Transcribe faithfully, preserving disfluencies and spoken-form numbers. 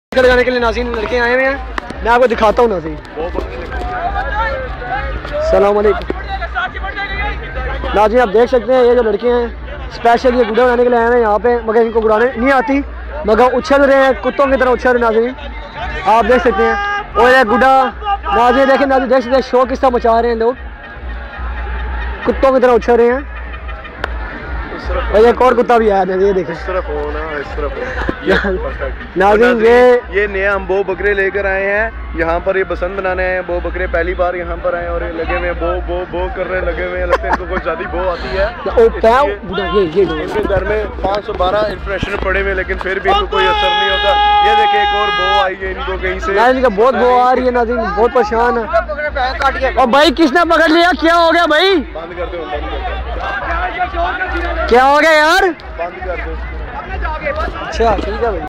लगाने के लिए नाज़रीन लड़के आए हुए हैं, मैं आपको दिखाता हूँ नाज़रीन। सलाम अलैकुम नाज़रीन, आप देख सकते हैं ये जो लड़के हैं स्पेशल ये गुड़ा बनाने के लिए आए हैं यहाँ पे, मगर इनको गुड़ाने नहीं आती, मगर उछल रहे हैं कुत्तों की तरह उछल रहे हैं नाज़रीन, आप देख सकते हैं। और ये गुड़ा नाज़रीन देखें, नाज़रीन देख सकते हैं शो किस तरह मचा रहे हैं लोग, कुत्तों की तरह उछल रहे हैं। और एक और कुत्ता भी आया था, ये देखें। इस तरफ हो ना, इस तरफ हो। ये नाज़रीन ये ये नया हम बो बकरे लेकर आए हैं यहाँ पर, ये बसंत बनाने आए हैं। बो बकरे पहली बार यहाँ पर आए और ये लगे हुए बो बो बो कर रहे लगे हुए हैं, लगता है इनको कोई ज्यादा बो आती है। ये ये इनके घर में पाँच सौ बारह इंप्रेशन पड़े हुए, लेकिन फिर भी इनको कोई असर नहीं होता। ये देखे एक और बो आई है इनको कहीं से, नाज़रीन का बहुत बो आ रही है, नाज़रीन बहुत परेशान है। और भाई किसने पकड़ लिया, क्या हो गया भाई? बंद कर दो, क्या हो गया यार? बंद कर दो। अच्छा ठीक है भाई।